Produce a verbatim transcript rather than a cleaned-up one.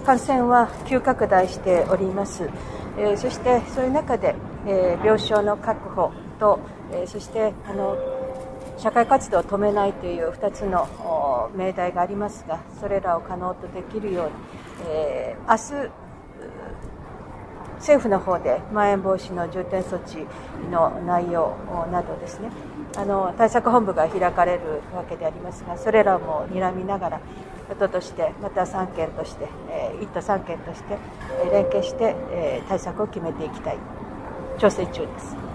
感染は急拡大しております。えー、そしてそういう中で、えー、病床の確保と、えー、そしてあの社会活動を止めないというふたつの命題がありますが、それらを可能とできるように、えー、明日政府の方でまん延防止の重点措置の内容などですね、あの対策本部が開かれるわけでありますが、それらも睨みながら、都としてまたさん県として、いっ都さん県として連携して対策を決めていきたい、調整中です。